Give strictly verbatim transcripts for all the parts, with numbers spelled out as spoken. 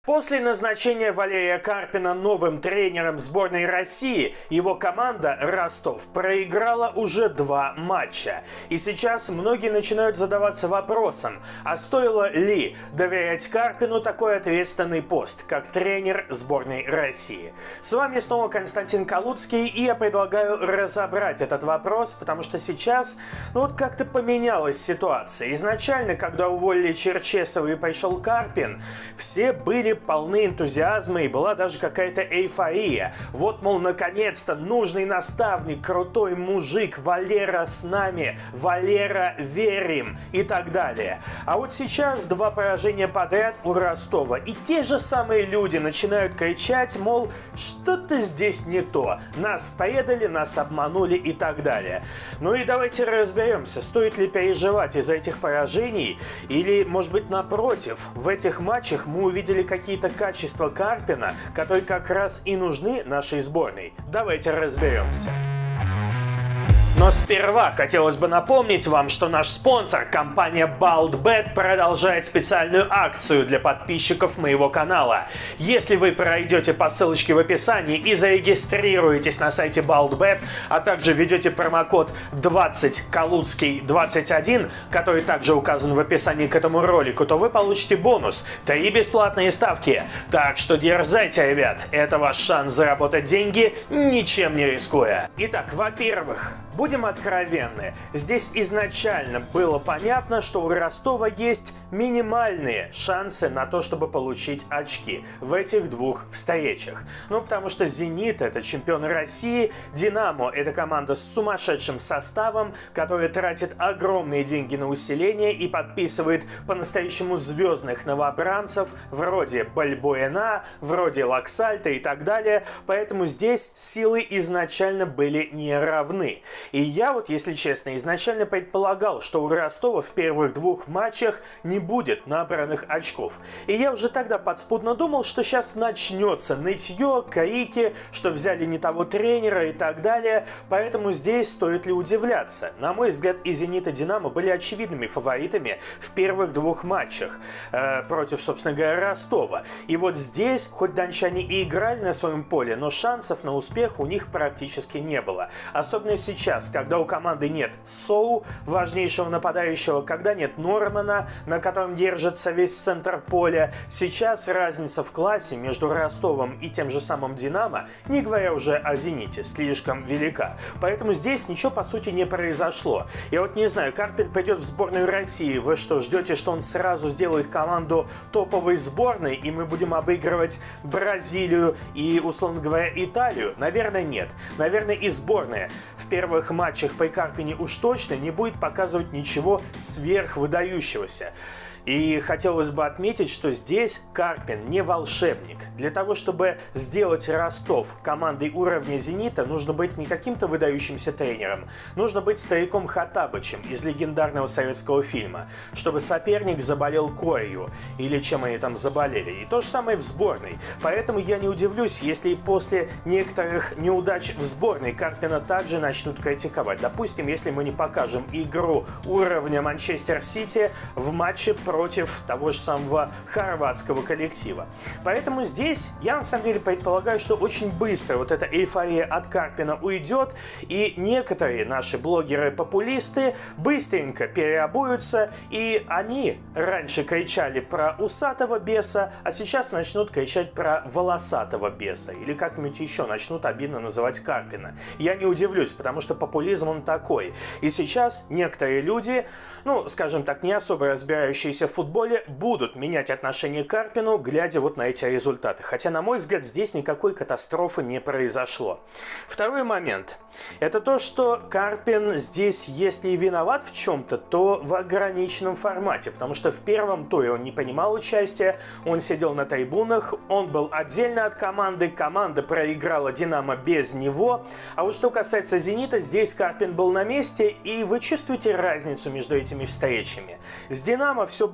После назначения Валерия Карпина новым тренером сборной России, его команда «Ростов» проиграла уже два матча. И сейчас многие начинают задаваться вопросом, а стоило ли доверять Карпину такой ответственный пост, как тренер сборной России? С вами снова Константин Калуцкий, и я предлагаю разобрать этот вопрос, потому что сейчас, ну вот как-то поменялась ситуация. Изначально, когда уволили Черчесова и пришел Карпин, все были полны энтузиазма и была даже какая-то эйфория. Вот, мол, наконец-то нужный наставник, крутой мужик, Валера с нами, Валера верим и так далее. А вот сейчас два поражения подряд у Ростова. И те же самые люди начинают кричать, мол, что-то здесь не то. Нас предали, нас обманули и так далее. Ну и давайте разберемся, стоит ли переживать из-за этих поражений или, может быть, напротив, в этих матчах мы увидели какие какие-то качества Карпина, которые как раз и нужны нашей сборной. Давайте разберемся. Но сперва хотелось бы напомнить вам, что наш спонсор, компания балт.бет, продолжает специальную акцию для подписчиков моего канала. Если вы пройдете по ссылочке в описании и зарегистрируетесь на сайте балт.бет, а также введете промокод двадцать калуцкий двадцать один, который также указан в описании к этому ролику, то вы получите бонус – три бесплатные ставки. Так что дерзайте, ребят, это ваш шанс заработать деньги, ничем не рискуя. Итак, во-первых, будем откровенны, здесь изначально было понятно, что у Ростова есть минимальные шансы на то, чтобы получить очки в этих двух встречах. Ну, потому что «Зенит» — это чемпион России, «Динамо» — это команда с сумасшедшим составом, которая тратит огромные деньги на усиление и подписывает по-настоящему звездных новобранцев вроде Бальбоэна, вроде Лаксальта и так далее, поэтому здесь силы изначально были не равны. И я вот, если честно, изначально предполагал, что у Ростова в первых двух матчах не будет набранных очков. И я уже тогда подспудно думал, что сейчас начнется нытье, крики, что взяли не того тренера и так далее. Поэтому здесь стоит ли удивляться? На мой взгляд, и «Зенит», и «Динамо» были очевидными фаворитами в первых двух матчах э, против, собственно говоря, Ростова. И вот здесь, хоть дончане и играли на своем поле, но шансов на успех у них практически не было. Особенно сейчас, когда у команды нет Соу, важнейшего нападающего, когда нет Нормана, на котором держится весь центр поля. Сейчас разница в классе между Ростовом и тем же самым «Динамо», не говоря уже о «Зените», слишком велика. Поэтому здесь ничего по сути не произошло. Я вот не знаю, Карпин пойдет в сборную России. Вы что, ждете, что он сразу сделает команду топовой сборной, и мы будем обыгрывать Бразилию и, условно говоря, Италию? Наверное, нет. Наверное, и сборная в первых матчах при Карпине уж точно не будет показывать ничего сверхвыдающегося. И хотелось бы отметить, что здесь Карпин не волшебник. Для того, чтобы сделать Ростов командой уровня «Зенита», нужно быть не каким-то выдающимся тренером. Нужно быть стариком Хоттабычем из легендарного советского фильма, чтобы соперник заболел корью, или чем они там заболели. И то же самое в сборной. Поэтому я не удивлюсь, если после некоторых неудач в сборной Карпина также начнут критиковать. Допустим, если мы не покажем игру уровня Манчестер Сити в матче против против того же самого хорватского коллектива. Поэтому здесь я на самом деле предполагаю, что очень быстро вот эта эйфория от Карпина уйдет, и некоторые наши блогеры-популисты быстренько переобуются, и они раньше кричали про усатого беса, а сейчас начнут кричать про волосатого беса, или как-нибудь еще начнут обидно называть Карпина. Я не удивлюсь, потому что популизм он такой. И сейчас некоторые люди, ну, скажем так, не особо разбирающиеся в футболе, будут менять отношение к Карпину, глядя вот на эти результаты. Хотя, на мой взгляд, здесь никакой катастрофы не произошло. Второй момент. Это то, что Карпин здесь, если и виноват в чем-то, то в ограниченном формате. Потому что в первом туре он не принимал участия, он сидел на трибунах, он был отдельно от команды, команда проиграла «Динамо» без него. А вот что касается «Зенита», здесь Карпин был на месте, и вы чувствуете разницу между этими встречами. С «Динамо» все было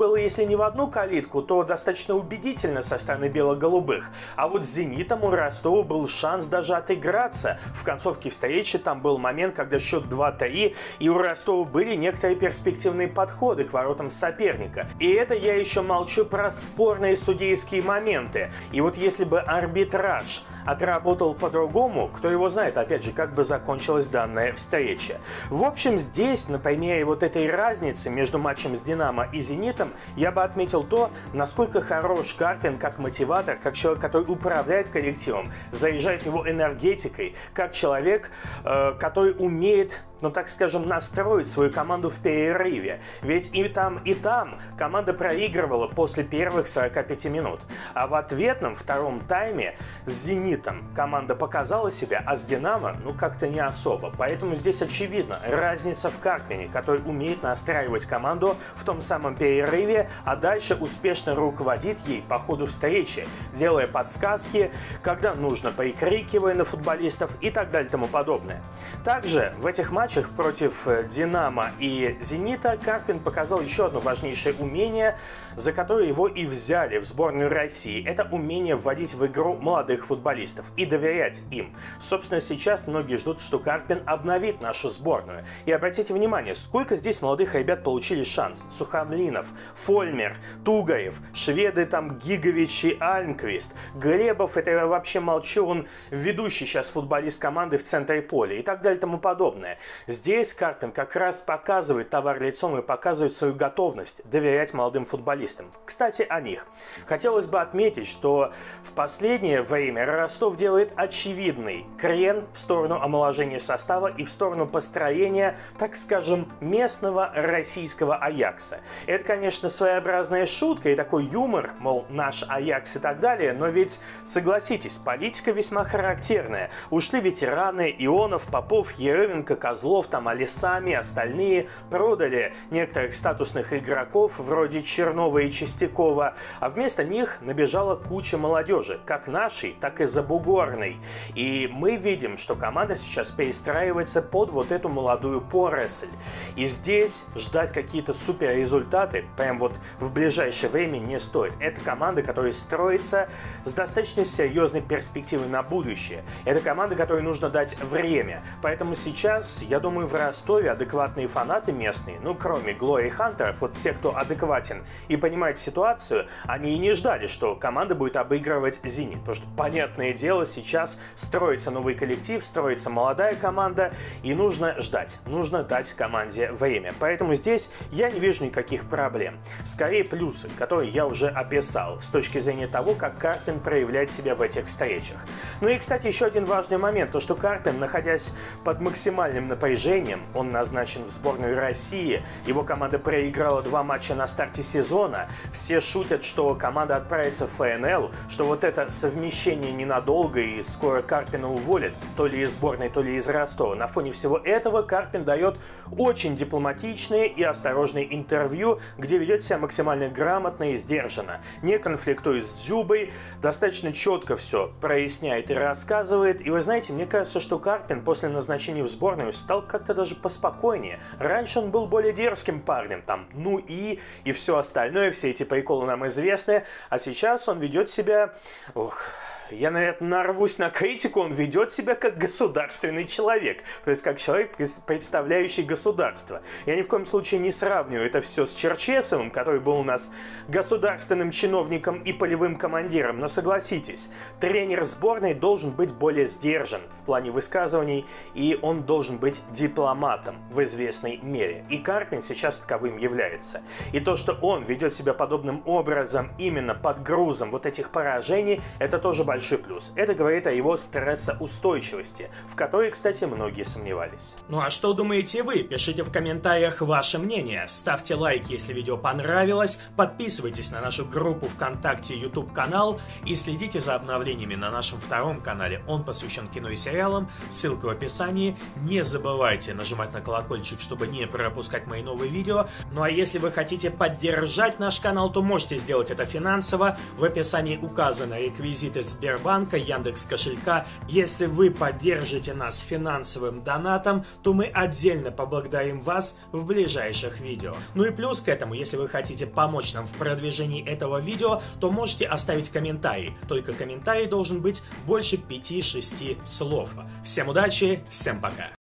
было, если не в одну калитку, то достаточно убедительно со стороны бело-голубых. А вот с «Зенитом» у Ростова был шанс даже отыграться. В концовке встречи там был момент, когда счет два-три, и у Ростова были некоторые перспективные подходы к воротам соперника. И это я еще молчу про спорные судейские моменты. И вот если бы арбитраж отработал по-другому, кто его знает, опять же, как бы закончилась данная встреча. В общем, здесь, на примере вот этой разницы между матчем с «Динамо» и «Зенитом», я бы отметил то, насколько хорош Карпин как мотиватор, как человек, который управляет коллективом, заряжает его энергетикой, как человек, э, который умеет, ну так скажем, настроить свою команду в перерыве. Ведь и там, и там команда проигрывала после первых сорока пяти минут. А в ответном втором тайме с «Зенитом» команда показала себя, а с «Динамо» ну как-то не особо. Поэтому здесь очевидно разница в Карпине, который умеет настраивать команду в том самом перерыве, а дальше успешно руководит ей по ходу встречи, делая подсказки, когда нужно, прикрикивая на футболистов и так далее и тому подобное. Также в этих матчах против «Динамо» и «Зенита» Карпин показал еще одно важнейшее умение, за которое его и взяли в сборную России. Это умение вводить в игру молодых футболистов и доверять им. Собственно, сейчас многие ждут, что Карпин обновит нашу сборную. И обратите внимание, сколько здесь молодых ребят получили шанс. Сухомлинов, Фольмер, Тугаев, шведы там Гигович и Альмквист, Глебов, это я вообще молчу, он ведущий сейчас футболист команды в центре поля и так далее и тому подобное. Здесь Карпин как раз показывает товар лицом и показывает свою готовность доверять молодым футболистам. Кстати, о них. Хотелось бы отметить, что в последнее время Ростов делает очевидный крен в сторону омоложения состава и в сторону построения, так скажем, местного российского Аякса. Это, конечно, своеобразная шутка и такой юмор, мол, наш Аякс и так далее, но ведь, согласитесь, политика весьма характерная. Ушли ветераны: Ионов, Попов, Еременко, Козлов, там Алисами, остальные, продали некоторых статусных игроков вроде Чернова и Чистякова, а вместо них набежала куча молодежи, как нашей, так и забугорной. И мы видим, что команда сейчас перестраивается под вот эту молодую поросль. И здесь ждать какие-то супер результаты прям вот в ближайшее время не стоит. Это команда, которая строится с достаточно серьезной перспективой на будущее. Это команда, которой нужно дать время. Поэтому сейчас, я думаю, в Ростове адекватные фанаты местные, ну кроме Глори Хантеров, вот те, кто адекватен и понимает ситуацию, они и не ждали, что команда будет обыгрывать «Зенит». Потому что, понятное дело, сейчас строится новый коллектив, строится молодая команда, и нужно ждать, нужно дать команде время. Поэтому здесь я не вижу никаких проблем. Скорее плюсы, которые я уже описал, с точки зрения того, как Карпин проявляет себя в этих встречах. Ну и, кстати, еще один важный момент, то что Карпин, находясь под максимальным напряжением, он назначен в сборную России, его команда проиграла два матча на старте сезона, все шутят, что команда отправится в ФНЛ, что вот это совмещение ненадолго и скоро Карпина уволят, то ли из сборной, то ли из Ростова. На фоне всего этого Карпин дает очень дипломатичные и осторожные интервью, где ведет себя максимально грамотно и сдержанно, не конфликтует с Дзюбой, достаточно четко все проясняет и рассказывает. И вы знаете, мне кажется, что Карпин после назначения в сборную стал как-то даже поспокойнее. Раньше он был более дерзким парнем, там, ну и, и все остальное, все эти приколы нам известны, а сейчас он ведет себя... Ох... Я, наверное, нарвусь на критику, он ведет себя как государственный человек, то есть как человек, представляющий государство. Я ни в коем случае не сравниваю это все с Черчесовым, который был у нас государственным чиновником и полевым командиром, но согласитесь, тренер сборной должен быть более сдержан в плане высказываний, и он должен быть дипломатом в известной мере. И Карпин сейчас таковым является. И то, что он ведет себя подобным образом именно под грузом вот этих поражений, это тоже большой плюс. Это говорит о его стрессоустойчивости, в которой, кстати, многие сомневались. Ну а что думаете вы? Пишите в комментариях ваше мнение. Ставьте лайки, если видео понравилось. Подписывайтесь на нашу группу ВКонтакте и YouTube канал и следите за обновлениями на нашем втором канале. Он посвящен кино и сериалам. Ссылка в описании. Не забывайте нажимать на колокольчик, чтобы не пропускать мои новые видео. Ну а если вы хотите поддержать наш канал, то можете сделать это финансово. В описании указаны реквизиты Сбербанка, Сбербанка, Яндекс кошелька. Если вы поддержите нас финансовым донатом, то мы отдельно поблагодарим вас в ближайших видео. Ну и плюс к этому, если вы хотите помочь нам в продвижении этого видео, то можете оставить комментарий. Только комментарий должен быть больше пяти-шести слов. Всем удачи, всем пока!